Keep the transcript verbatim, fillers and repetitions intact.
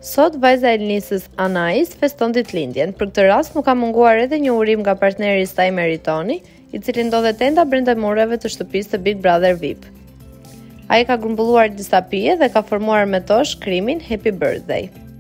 Sot vajza e Ilnises Anais feston ditëlindjen. Për këtë rast nuk ka munguar edhe një urim nga partneri i saj Meritoni, i cili ndodhet enda brenda mureve të shtëpisë të Big Brother V I P. Ai ka grumbulluar disa pije dhe ka formuar me to shkrimin Happy Birthday.